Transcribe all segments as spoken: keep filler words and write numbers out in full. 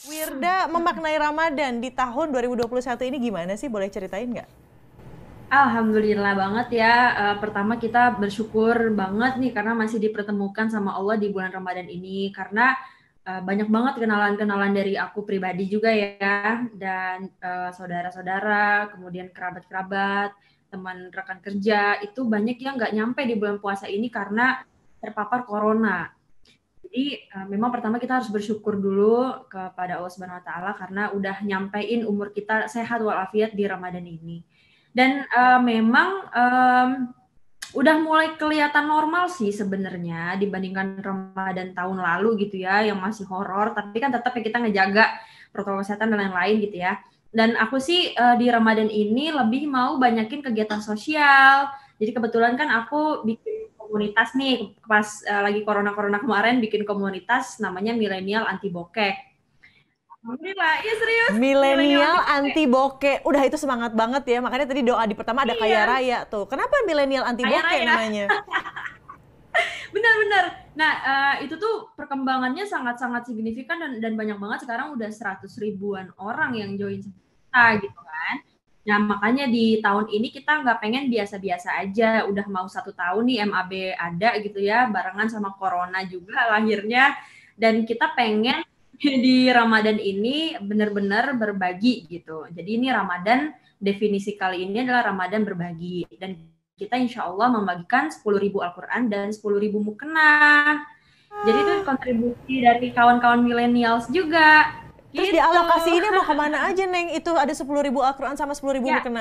Wirda memaknai Ramadan di tahun dua ribu dua puluh satu ini gimana sih? Boleh ceritain nggak? Alhamdulillah banget ya. Eh, pertama kita bersyukur banget nih karena masih dipertemukan sama Allah di bulan Ramadan ini. Karena eh, banyak banget kenalan-kenalan dari aku pribadi juga ya. Dan eh, saudara-saudara, kemudian kerabat-kerabat, teman rekan kerja, itu banyak yang nggak nyampe di bulan puasa ini karena terpapar corona. Jadi uh, memang pertama kita harus bersyukur dulu kepada Allah Subhanahu wa taala karena udah nyampein umur kita sehat walafiat di Ramadan ini. Dan uh, memang um, udah mulai kelihatan normal sih sebenarnya dibandingkan Ramadan tahun lalu gitu ya yang masih horor, tapi kan tetap ya kita ngejaga protokol kesehatan dan lain-lain gitu ya. Dan aku sih uh, di Ramadan ini lebih mau banyakin kegiatan sosial. Jadi kebetulan kan aku bikin komunitas nih pas uh, lagi corona-corona kemarin bikin komunitas namanya Milenial Anti Bokek. Alhamdulillah, iya serius. Milenial Milenial Anti Bokek. anti bokeh. Udah itu semangat banget ya. Makanya tadi doa di pertama ada kaya Iya, raya tuh. Kenapa milenial anti kaya bokeh raya. namanya? Benar-benar. Nah, uh, itu tuh perkembangannya sangat-sangat signifikan dan, dan banyak banget sekarang udah seratus ribuan orang yang join kita gitu kan. Nah, makanya di tahun ini kita nggak pengen biasa-biasa aja. Udah mau satu tahun nih M A B ada gitu ya, barengan sama Corona juga lahirnya. Dan kita pengen di Ramadan ini benar-benar berbagi gitu. Jadi ini Ramadan, definisi kali ini adalah Ramadan berbagi. Dan kita insya Allah membagikan sepuluh ribu Al-Quran dan sepuluh ribu mukena. Jadi itu kontribusi dari kawan-kawan milenials juga. Terus Gitu. dialokasi ini mau kemana aja, Neng? Itu ada sepuluh ribu Al-Quran sama sepuluh ribu Ya, mukena.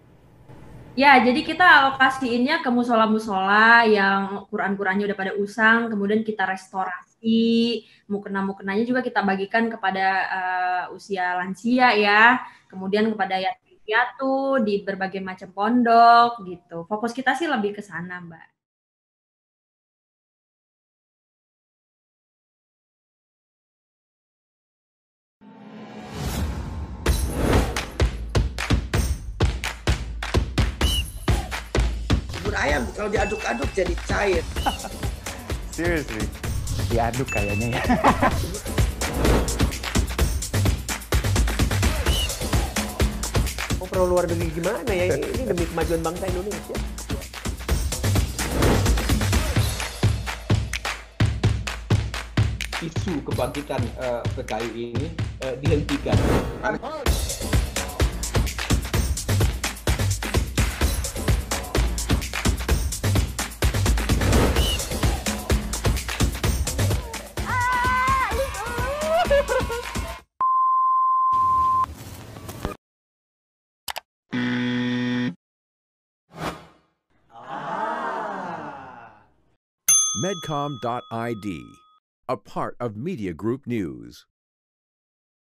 ya, jadi kita alokasiinnya ke musola-musola yang Quran-Qurannya udah pada usang, kemudian kita restorasi, mukena-mukenanya juga kita bagikan kepada uh, usia lansia ya, kemudian kepada yatim piatu di berbagai macam pondok gitu. Fokus kita sih lebih ke sana, Mbak. Bubur ayam kalau diaduk-aduk jadi cair. Seriously, diaduk kayaknya ya. Oh, perlu luar negeri gimana ya? Ini demi kemajuan bangsa Indonesia. Isu kebangkitan uh, P K I ini uh, dihentikan. Medcom dot I D, a part of Media Group News.